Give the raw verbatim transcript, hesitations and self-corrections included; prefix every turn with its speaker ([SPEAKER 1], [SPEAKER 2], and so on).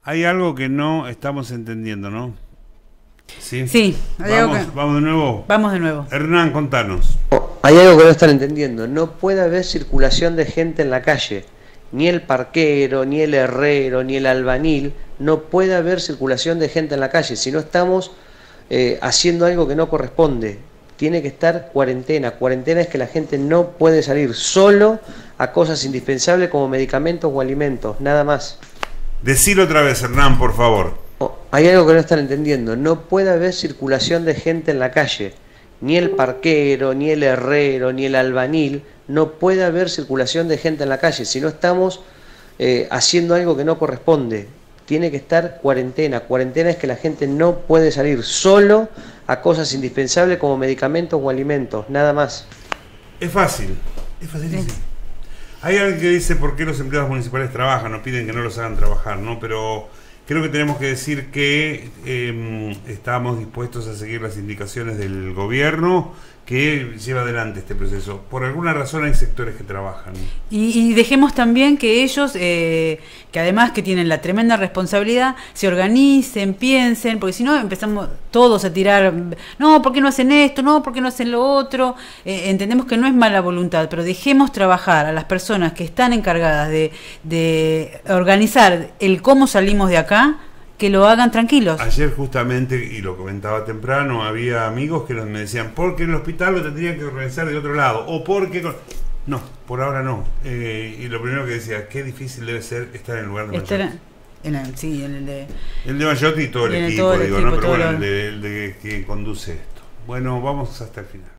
[SPEAKER 1] Hay algo que no estamos entendiendo, ¿no? Sí,
[SPEAKER 2] sí hay
[SPEAKER 1] vamos,
[SPEAKER 2] algo que...
[SPEAKER 1] vamos de nuevo.
[SPEAKER 2] Vamos de nuevo.
[SPEAKER 1] Hernán, contanos.
[SPEAKER 3] Hay algo que no están entendiendo. No puede haber circulación de gente en la calle. Ni el parquero, ni el herrero, ni el albañil. No puede haber circulación de gente en la calle. Si no estamos eh, haciendo algo que no corresponde. Tiene que estar cuarentena. Cuarentena es que la gente no puede salir solo a cosas indispensables como medicamentos o alimentos. Nada más.
[SPEAKER 1] Decilo otra vez, Hernán, por favor.
[SPEAKER 3] Hay algo que no están entendiendo. No puede haber circulación de gente en la calle. Ni el parquero, ni el herrero, ni el albañil. No puede haber circulación de gente en la calle. Si no estamos eh, haciendo algo que no corresponde. Tiene que estar cuarentena. Cuarentena es que la gente no puede salir solo a cosas indispensables como medicamentos o alimentos. Nada más.
[SPEAKER 1] Es fácil. Es facilísimo. Sí. Hay alguien que dice por qué los empleados municipales trabajan, nos piden que no los hagan trabajar, ¿no? Pero creo que tenemos que decir que eh, estamos dispuestos a seguir las indicaciones del gobierno que lleva adelante este proceso. Por alguna razón hay sectores que trabajan.
[SPEAKER 2] Y, y dejemos también que ellos, eh, que además que tienen la tremenda responsabilidad, se organicen, piensen, porque si no empezamos todos a tirar, no, ¿por qué no hacen esto? No, ¿por qué no hacen lo otro? Eh, entendemos que no es mala voluntad, pero dejemos trabajar a las personas que están encargadas de, de organizar el cómo salimos de acá, que lo hagan tranquilos.
[SPEAKER 1] Ayer justamente, y lo comentaba temprano, había amigos que me decían, ¿por qué en el hospital lo tendrían que organizar de otro lado? O porque... No, por ahora no. Eh, y lo primero que decía, qué difícil debe ser estar en el lugar de Mayotte.
[SPEAKER 2] En el, sí, en el de...
[SPEAKER 1] El de Mayotte y todo el equipo,
[SPEAKER 2] todo el
[SPEAKER 1] digo,
[SPEAKER 2] equipo,
[SPEAKER 1] ¿no? Pero bueno,
[SPEAKER 2] lo...
[SPEAKER 1] el de, el de que conduce esto. Bueno, vamos hasta el final.